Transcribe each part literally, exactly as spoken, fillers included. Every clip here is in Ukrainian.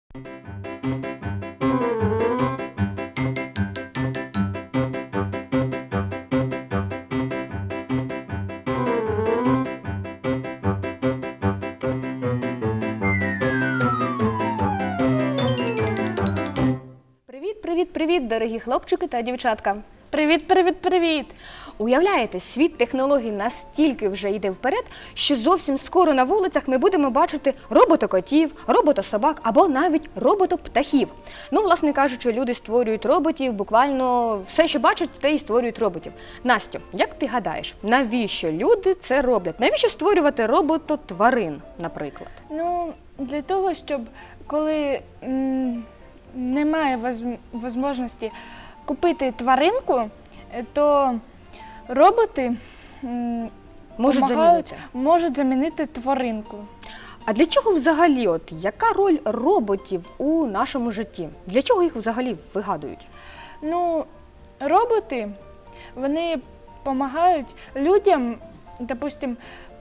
Привіт-привіт, дорогі хлопчики та дівчатка! Привіт-привіт-привіт! Уявляєте, світ технологій настільки вже йде вперед, що зовсім скоро на вулицях ми будемо бачити роботокотів, роботособак або навіть роботоптахів. Ну, власне кажучи, люди створюють роботів, буквально все, що бачать, те і створюють роботів. Настю, як ти гадаєш, навіщо люди це роблять? Навіщо створювати робототварин, наприклад? Ну, для того, щоб коли м, немає можливості купити тваринку, то роботи м, можуть замінити. можуть замінити тваринку. А для чого взагалі, от, яка роль роботів у нашому житті? Для чого їх взагалі вигадують? Ну, роботи, вони допомагають людям, допустим,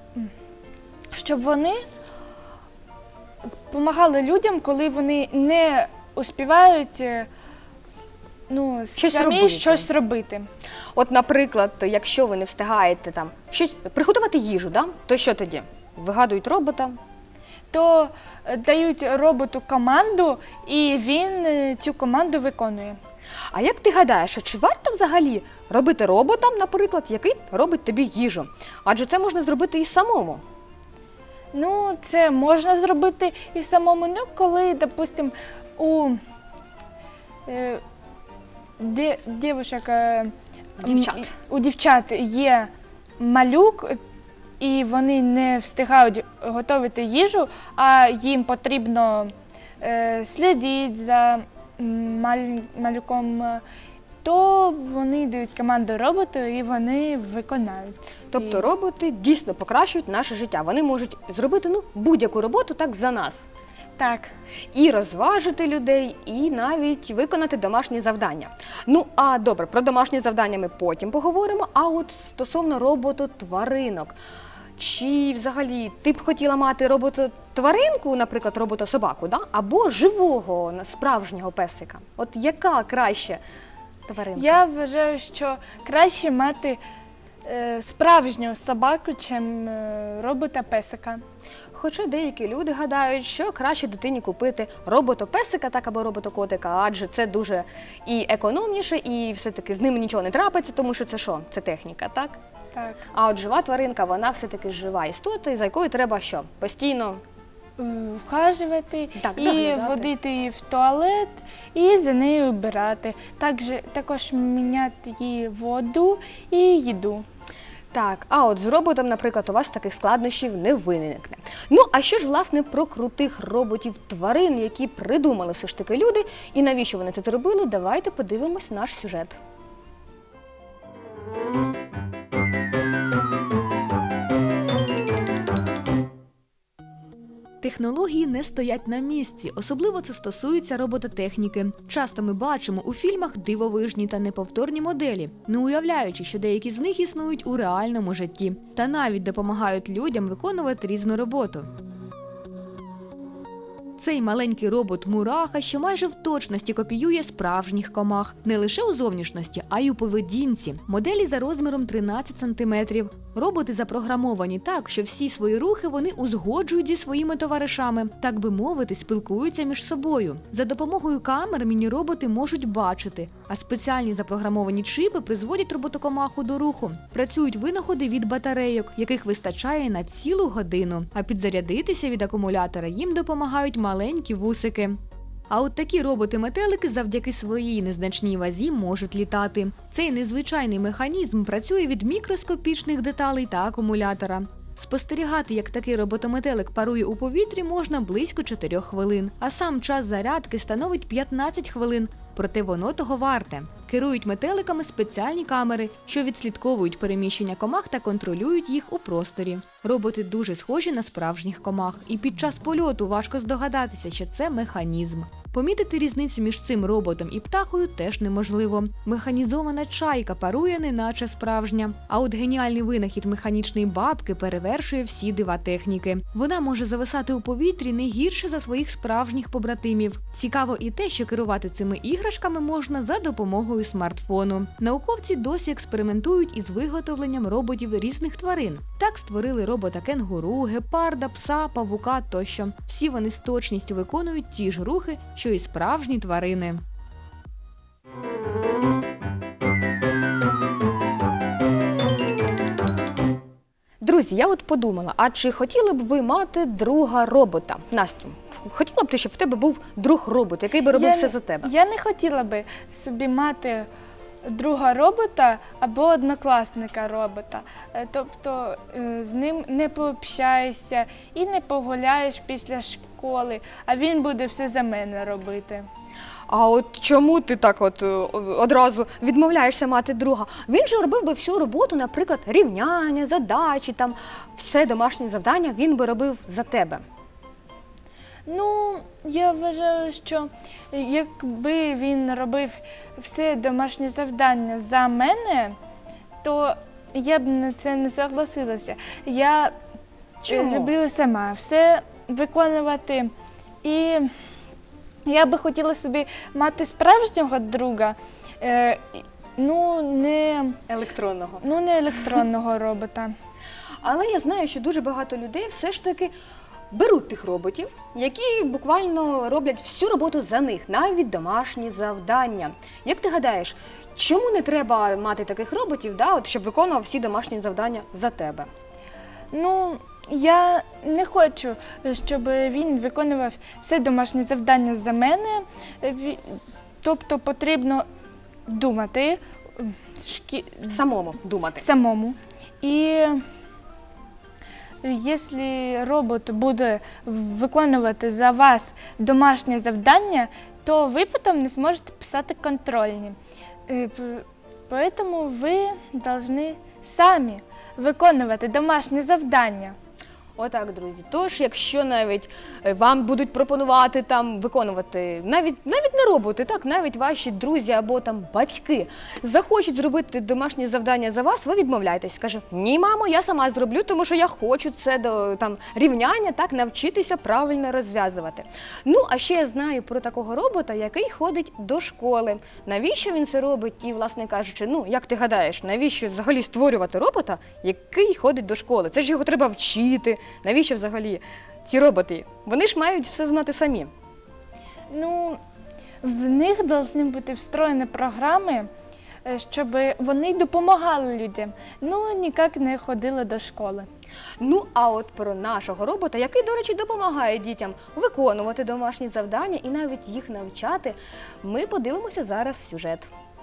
щоб вони допомагали людям, коли вони не успівають ну, щось самі робити. щось робити. От, наприклад, якщо ви не встигаєте там щось приготувати їжу, да? То що тоді? Вигадують робота? То дають роботу команду, і він цю команду виконує. А як ти гадаєш, чи варто взагалі робити робота, наприклад, який робить тобі їжу? Адже це можна зробити і самому. Ну, це можна зробити і самому, ну, коли, допустим, у е, де, дівчинок, е, Дівчат. у дівчат є малюк, і вони не встигають готувати їжу, а їм потрібно е, слідити за маль, малюком, то вони дають команду роботу і вони виконають. Тобто і... роботи дійсно покращують наше життя. Вони можуть зробити ну, будь-яку роботу так за нас. Так. І розважити людей, і навіть виконати домашні завдання. Ну, а добре, про домашні завдання ми потім поговоримо, а от стосовно робототваринок. Чи взагалі ти б хотіла мати робототваринку, наприклад, роботособаку, да? Або живого, справжнього песика? От яка краще тваринка? Я вважаю, що краще мати е, справжню собаку, чим е, робота-песика. Хоча деякі люди гадають, що краще дитині купити роботопесика так або роботокотика, адже це дуже і економніше, і все-таки з ними нічого не трапиться, тому що це що? Це техніка, так? Так. А от жива тваринка, вона все-таки жива істота, за якою треба що? Постійно вхажувати, так, і доглядати. водити її в туалет, і за нею обирати. Також, також міняти їй воду і їду. Так, а от з роботом, наприклад, у вас таких складнощів не виникне. Ну, а що ж, власне, про крутих роботів-тварин, які придумали все ж таки люди, і навіщо вони це зробили, давайте подивимось наш сюжет. Технології не стоять на місці, особливо це стосується робототехніки. Часто ми бачимо у фільмах дивовижні та неповторні моделі, не уявляючи, що деякі з них існують у реальному житті, та навіть допомагають людям виконувати різну роботу. Цей маленький робот-мураха, що майже в точності копіює справжніх комах. Не лише у зовнішності, а й у поведінці. Моделі за розміром тринадцять сантиметрів. Роботи запрограмовані так, що всі свої рухи вони узгоджують зі своїми товаришами. Так би мовити, спілкуються між собою. За допомогою камер міні-роботи можуть бачити, а спеціальні запрограмовані чипи призводять роботокомаху до руху. Працюють винаходи від батарейок, яких вистачає на цілу годину. А підзарядитися від акумулятора їм допомагають маленькі вусики. А от такі роботи-метелики завдяки своїй незначній вазі можуть літати. Цей незвичайний механізм працює від мікроскопічних деталей та акумулятора. Спостерігати, як такий роботометелик парує у повітрі, можна близько чотирьох хвилин, а сам час зарядки становить п'ятнадцять хвилин, проте воно того варте. Керують метеликами спеціальні камери, що відслідковують переміщення комах та контролюють їх у просторі. Роботи дуже схожі на справжніх комах, і під час польоту важко здогадатися, що це механізм. Помітити різницю між цим роботом і птахою теж неможливо. Механізована чайка парує неначе справжня. А от геніальний винахід механічної бабки перевершує всі дива техніки. Вона може зависати у повітрі не гірше за своїх справжніх побратимів. Цікаво і те, що керувати цими іграшками можна за допомогою смартфону. Науковці досі експериментують із виготовленням роботів різних тварин. Так створили робота кенгуру, гепарда, пса, павука тощо. Всі вони з точністю виконують ті ж рухи, що і справжні тварини. Друзі, я от подумала, а чи хотіли б ви мати друга робота? Настю, хотіла б ти, щоб в тебе був друг-робот, який би робив Я все не- за тебе? Я не хотіла би собі мати друга робота або однокласника робота. Е, Тобто е, з ним не пообщаєшся і не погуляєш після школи, а він буде все за мене робити. А от чому ти так от е, одразу відмовляєшся мати друга? Він же робив би всю роботу, наприклад, рівняння, задачі, там, все домашні завдання він би робив за тебе. Ну, я вважаю, що якби він робив все домашні завдання за мене, то я б на це не согласилася. Я е, Чому? люблю сама все виконувати. І я би хотіла собі мати справжнього друга, е, і- ну, не, Електронного. ну, не електронного робота. Але я знаю, що дуже багато людей все ж таки беруть тих роботів, які буквально роблять всю роботу за них, навіть домашні завдання. Як ти гадаєш, чому не треба мати таких роботів, да, от, щоб виконував всі домашні завдання за тебе? Ну, я не хочу, щоб він виконував все домашні завдання за мене. Ві- Тобто потрібно думати м, шкі... Самому думати. самому. І якщо робот буде виконувати за вас домашнє завдання, то ви потім не зможете писати контрольні. Е, п- Тому ви повинні самі виконувати домашні завдання. Отак, друзі. Тож, якщо навіть е, вам будуть пропонувати там виконувати, навіть навіть не роботи, так, навіть ваші друзі або там батьки захочуть зробити домашні завдання за вас, ви відмовляєтесь. Скаже, ні, мамо, я сама зроблю, тому що я хочу це до там рівняння, так, навчитися правильно розв'язувати. Ну, а ще я знаю про такого робота, який ходить до школи. Навіщо він це робить? І, власне кажучи, ну, як ти гадаєш, навіщо взагалі створювати робота, який ходить до школи? Це ж його треба вчити. Навіщо взагалі ці роботи? Вони ж мають все знати самі. Ну, в них повинні бути встроєні програми, е, щоб вони допомагали людям, ну ніяк не ходили до школи. Ну, а от про нашого робота, який, до речі, допомагає дітям виконувати домашні завдання і навіть їх навчати, ми подивимося зараз сюжет.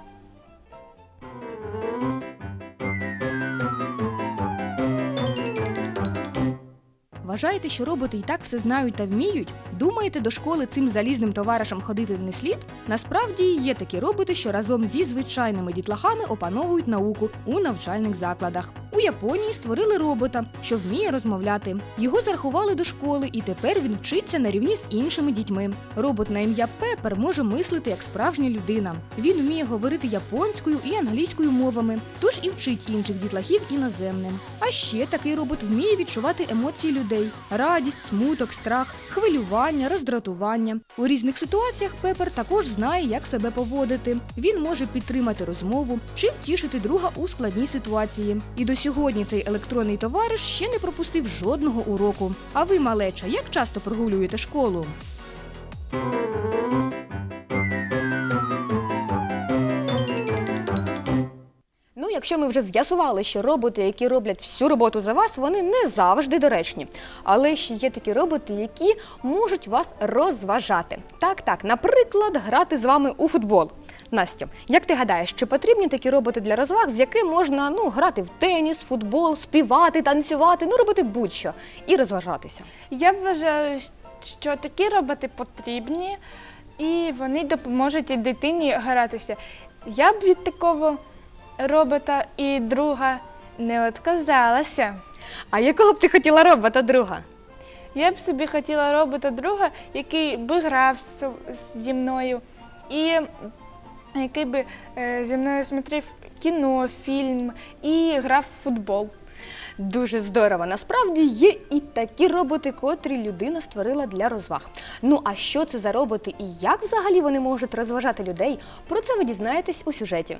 Вважаєте, що роботи і так все знають та вміють? Думаєте, до школи цим залізним товаришам ходити не слід? Насправді є такі роботи, що разом зі звичайними дітлахами опановують науку у навчальних закладах. У Японії створили робота, що вміє розмовляти. Його зарахували до школи, і тепер він вчиться на рівні з іншими дітьми. Робот на ім'я Пепер може мислити як справжня людина. Він вміє говорити японською і англійською мовами, тож і вчить інших дітлахів іноземним. А ще такий робот вміє відчувати емоції людей – радість, смуток, страх, хвилювання, роздратування. У різних ситуаціях Пепер також знає, як себе поводити. Він може підтримати розмову чи втішити друга у складній ситуації. І до сьогодні цей електронний товариш ще не пропустив жодного уроку. А ви, малеча, як часто прогулюєте школу? Ну, якщо ми вже з'ясували, що роботи, які роблять всю роботу за вас, вони не завжди доречні. Але ще є такі роботи, які можуть вас розважати. Так-так, наприклад, грати з вами у футбол. Настя, як ти гадаєш, чи потрібні такі роботи для розваг, з якими можна, ну, грати в теніс, футбол, співати, танцювати, ну, робити будь-що і розважатися? Я вважаю, що такі роботи потрібні і вони допоможуть і дитині гратися. Я б від такого робота і друга не відказалася. А якого б ти хотіла робота, друга? Я б собі хотіла робота друга, який би грав з- зі мною і який би е, зі мною смотрів кіно, фільм і грав в футбол. Дуже здорово. Насправді є і такі роботи, котрі людина створила для розваг. Ну а що це за роботи і як взагалі вони можуть розважати людей? Про це ви дізнаєтесь у сюжеті.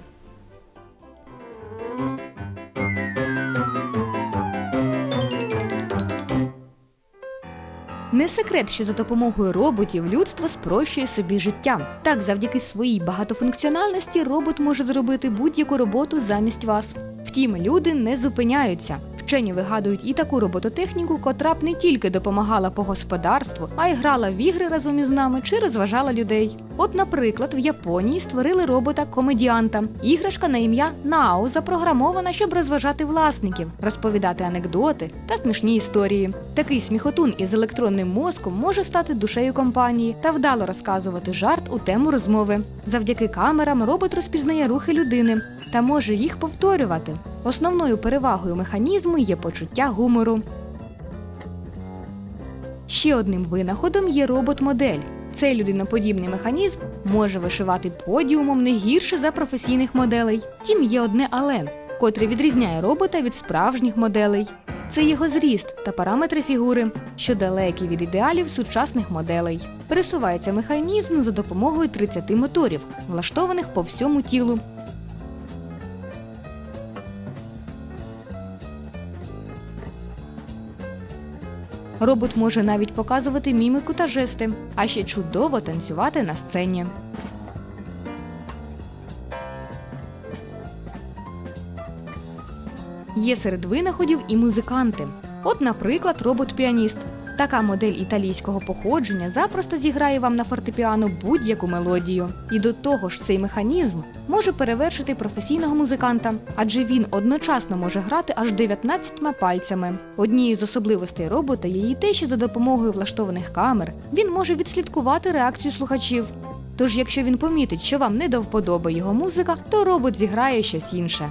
Не секрет, що за допомогою роботів людство спрощує собі життя. Так, завдяки своїй багатофункціональності робот може зробити будь-яку роботу замість вас. Втім, люди не зупиняються. Вчені вигадують і таку робототехніку, котра б не тільки допомагала по господарству, а й грала в ігри разом із нами чи розважала людей. От, наприклад, в Японії створили робота-комедіанта. Іграшка на ім'я Нао запрограмована, щоб розважати власників, розповідати анекдоти та смішні історії. Такий сміхотун із електронним мозком може стати душею компанії та вдало розказувати жарт у тему розмови. Завдяки камерам робот розпізнає рухи людини та може їх повторювати. Основною перевагою механізму є почуття гумору. Ще одним винаходом є робот-модель. Цей людиноподібний механізм може вишивати подіумом не гірше за професійних моделей. Втім, є одне але, котре відрізняє робота від справжніх моделей. Це його зріст та параметри фігури, що далекі від ідеалів сучасних моделей. Пересувається механізм за допомогою тридцяти моторів, влаштованих по всьому тілу. Робот може навіть показувати міміку та жести, а ще чудово танцювати на сцені. Є серед винаходів і музиканти. От, наприклад, робот-піаніст. Така модель італійського походження запросто зіграє вам на фортепіано будь-яку мелодію. І до того ж цей механізм може перевершити професійного музиканта, адже він одночасно може грати аж дев'ятнадцятьма пальцями. Однією з особливостей робота є і те, що за допомогою влаштованих камер він може відслідкувати реакцію слухачів. Тож, якщо він помітить, що вам не до вподоби його музика, то робот зіграє щось інше.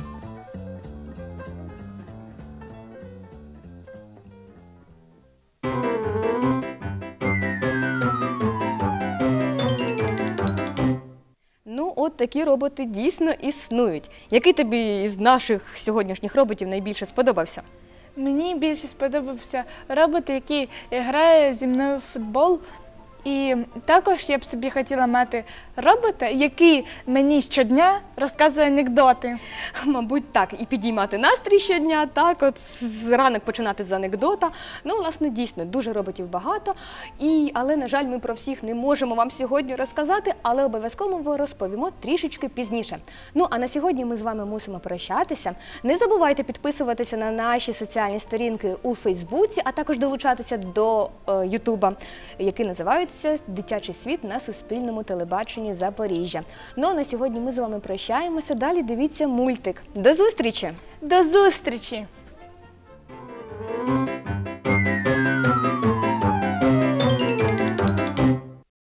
Ну, от такі роботи дійсно існують. Який тобі із наших сьогоднішніх роботів найбільше сподобався? Мені більше сподобався робот, який грає зі мною в футбол. І також я б собі хотіла мати робота, який мені щодня розказує анекдоти. Мабуть, так. І підіймати настрій щодня, так, от з ранок починати з анекдота. Ну, власне, дійсно, дуже роботів багато. І, але, на жаль, ми про всіх не можемо вам сьогодні розказати, але обов'язково ми розповімо трішечки пізніше. Ну, а на сьогодні ми з вами мусимо прощатися. Не забувайте підписуватися на наші соціальні сторінки у Фейсбуці, а також долучатися до е, Ютуба, який називається «Дитячий світ» на Суспільному телебаченні Запоріжжя. Ну, а на сьогодні ми з вами прощаємося. Далі дивіться мультик. До зустрічі! До зустрічі!